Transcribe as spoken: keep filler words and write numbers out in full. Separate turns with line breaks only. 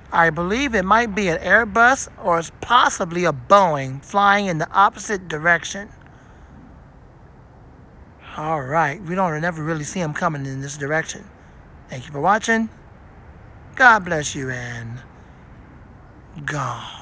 I believe it might be an Airbus or it's possibly a Boeing flying in the opposite direction. All right, we don't never really see them coming in this direction. Thank you for watching. God bless you and gone.